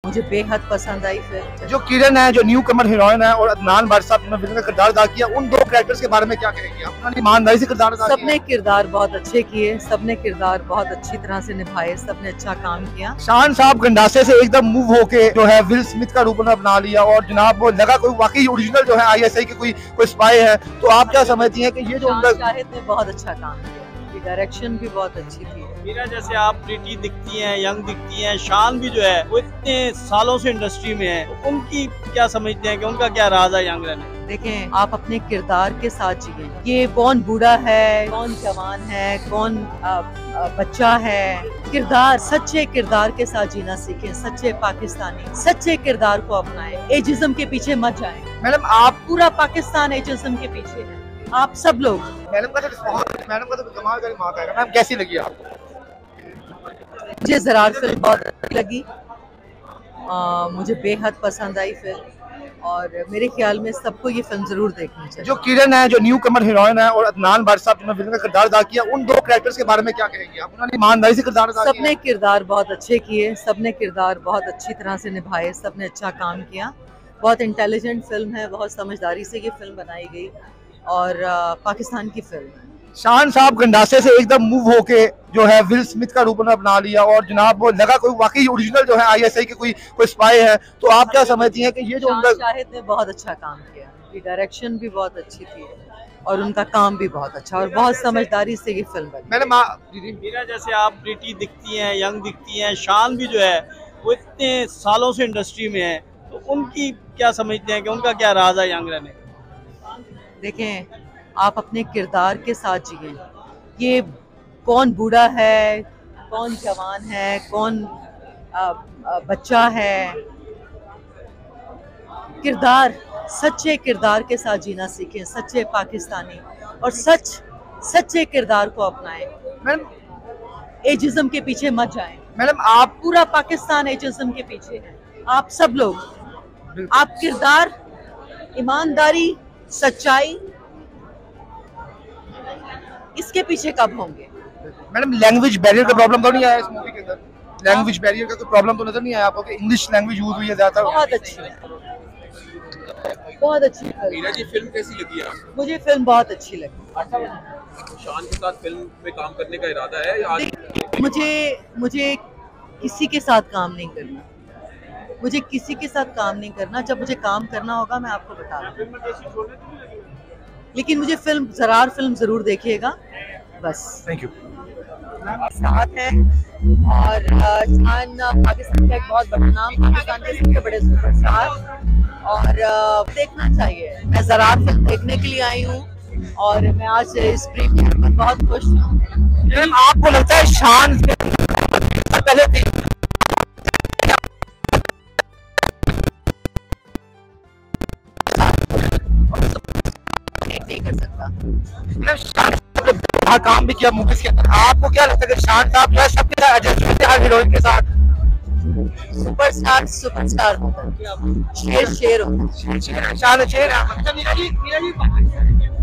मुझे बेहद पसंद आई फिल्म। जो किरण है, जो न्यू कमर हीरोइन है, और अदनान भाट साहब जिन्होंने विलन का किरदार अदा किया, उन दो कैरेक्टर्स के बारे में क्या कहेंगे आप? उन्होंने ईमानदारी से किरदार अदा किया। सबने किरदार बहुत अच्छे किए, सबने किरदार बहुत अच्छी तरह से निभाए, सबने अच्छा काम किया। शान साहब गंडासे से एकदम मूव होके जो है विल स्मिथ का रूप उन्होंने अपना लिया, और जनाब वो लगा कोई वाकई ओरिजिनल जो है आईएसआई की कोई स्पाई है। तो आप क्या समझती हैं कि ये जो उनका शाहिद ने बहुत अच्छा काम किया, उनकी डायरेक्शन भी बहुत अच्छी थी। मीरा जैसे आप प्रीटी दिखती हैं, यंग दिखती हैं, शान भी जो है वो इतने सालों से इंडस्ट्री में है, तो उनकी क्या समझते हैं कि उनका क्या राज है यंग रहने? देखें, आप अपने किरदार के साथ जिए। ये कौन बूढ़ा है, कौन जवान है, कौन बच्चा है, किरदार, सच्चे किरदार के साथ जीना सीखें। सच्चे पाकिस्तानी सच्चे किरदार को अपनाएं, एजिज्म के पीछे मत जाएं। मैडम आप पूरा पाकिस्तान एजिज्म के पीछे है, आप सब लोग। मैडम का तो कमाल का दिमाग है। मैम कैसी लगी आपको? मुझे ज़रार फिल्म बहुत अच्छी लगी, मुझे बेहद पसंद आई फिल्म, और मेरे ख्याल में सबको ये फिल्म जरूर देखनी चाहिए। जो किरण है, जो न्यू कमर हीरोइन है, और अदनान भाट साहब जिन्होंने विलन का किरदार अदा किया, उन दो कैरेक्टर्स के बारे में क्या कहेंगे आप? उन्होंने ईमानदारी से किरदार अदा किया। सबने किरदार बहुत अच्छे किए, सबने किरदार बहुत अच्छी तरह से निभाए, सबने अच्छा काम किया। बहुत इंटेलिजेंट फिल्म है, बहुत समझदारी से ये फिल्म बनाई गई, और पाकिस्तान की फिल्म है। शान साहब गंडासे से एकदम मूव होके जो है विल स्मिथ का रूप उन्होंने अपना लिया, और जनाब वो लगा कोई वाकई ओरिजिनल जो है आईएसआई की कोई स्पाई है। तो आप क्या समझती हैं कि ये जो उनका शाहिद ने बहुत अच्छा काम किया, उनकी डायरेक्शन भी बहुत अच्छी थी, और उनका काम भी बहुत अच्छा, और बहुत समझदारी से ये फिल्म बनी। मैंने मीरा जैसे आप प्रीटी दिखती हैं, यंग दिखती हैं, शान भी जो है वो इतने सालों से इंडस्ट्री में है, तो उनकी क्या समझते हैं कि उनका क्या राज है यंग रहने? देखें, आप अपने किरदार के साथ जिए। ये कौन बूढ़ा है, कौन जवान है, कौन बच्चा है, किरदार, सच्चे किरदार के साथ जीना सीखें। सच्चे पाकिस्तानी और सच्चे किरदार को अपनाएं। मैडम एजिज्म के पीछे मत जाएं। मैडम आप पूरा पाकिस्तान एजिज्म के पीछे है, आप सब लोग। आप किरदार, ईमानदारी, सच्चाई, इसके पीछे कब होंगे? मैडम लैंग्वेज बैरियर का प्रॉब्लम तो नहीं आया इस मूवी के अंदर? लैंग्वेज बैरियर का कोई प्रॉब्लम तो नजर नहीं आया आपको कि इंग्लिश लैंग्वेज यूज हुई है ज्यादा? बहुत अच्छी, बहुत अच्छी मीरा जी फिल्म कैसी लगी आपको? मुझे फिल्म बहुत अच्छी लगी। शान के साथ फिल्म में काम करने का इरादा है या मुझे किसी के साथ काम नहीं करना, मुझे किसी के साथ काम नहीं करना। जब मुझे काम करना होगा मैं आपको बता दूँ, लेकिन मुझे ज़रार फिल्म जरूर देखिएगा बस। Thank you. साथ है, और शान पाकिस्तान का एक बहुत बड़ा नाम, पाकिस्तान के सबसे बड़े सुपरस्टार, और देखना चाहिए। मैं ज़रार फिल्म देखने के लिए आई हूँ, और मैं आज इस प्रीमियर पर बहुत खुश हूँ। आपको लगता है शान पहले थी? नहीं कर सकता। काम भी किया मूवीज के अंदर। आपको क्या लगता है कि शान साहब जो है सबके साथ एडजस्ट हर हीरोइन के साथ? सुपरस्टार होता है, शेर होता है। शान शेर।